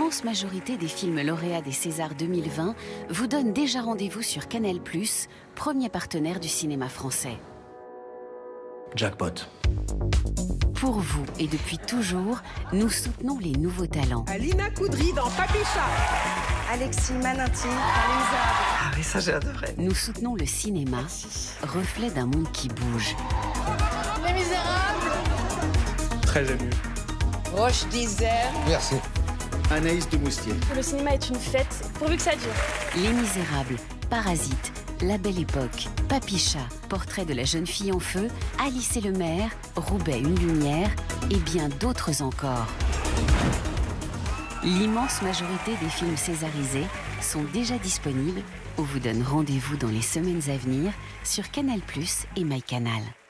l'immense majorité des films lauréats des Césars 2020 vous donne déjà rendez-vous sur Canal+, premier partenaire du cinéma français. Jackpot. Pour vous et depuis toujours, nous soutenons les nouveaux talents. Alina Koudry dans Papicha. Alexis Maninty dans Les Misérables. Ah oui, ça j'ai adoré. Nous soutenons le cinéma, reflet d'un monde qui bouge. Les Misérables. Très ému. Roche d'Isère. Merci. Anaïs de Moustier. Le cinéma est une fête, pourvu que ça dure. Les Misérables, Parasite, La Belle Époque, Papicha, Portrait de la jeune fille en feu, Alice et le maire, Roubaix une lumière et bien d'autres encore. L'immense majorité des films césarisés sont déjà disponibles ou vous donnent rendez-vous dans les semaines à venir sur Canal+ et MyCanal.